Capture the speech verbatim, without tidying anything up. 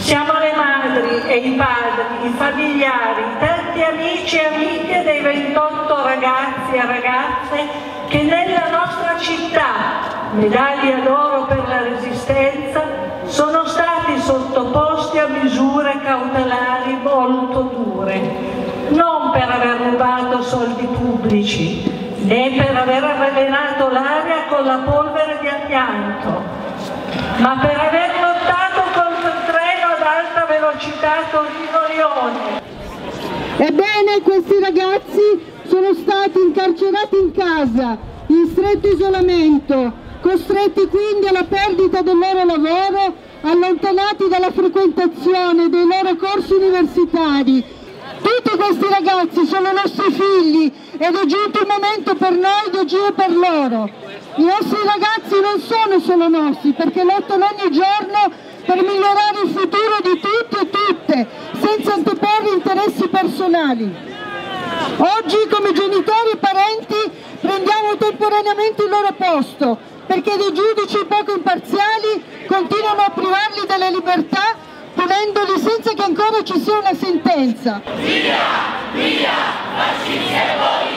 Siamo le madri e i padri, i familiari, tanti amici e amiche dei ventotto ragazzi e ragazze che nella nostra città, medaglia d'oro per la Resistenza, sono stati sottoposti a misure cautelari molto dure, non per aver rubato soldi pubblici, né per aver avvelenato l'aria con la polvere di amianto, ma per aver lottato contro il treno ad alta velocità Torino-Lione. Ebbene, questi ragazzi sono stati incarcerati in casa, in stretto isolamento, costretti quindi alla perdita del loro lavoro, allontanati dalla frequentazione dei loro corsi universitari. Tutti questi ragazzi sono nostri figli ed è giunto il momento per noi di agire per loro. I nostri ragazzi non sono solo nostri, perché lottano ogni giorno per migliorare il futuro di tutti e tutte, senza anteporre interessi personali. Oggi come genitori e parenti prendiamo temporaneamente il loro posto, perché dei giudici poco imparziali continuano a privarli della libertà, punendoli senza che ancora ci sia una sentenza. Via, via, fascisti e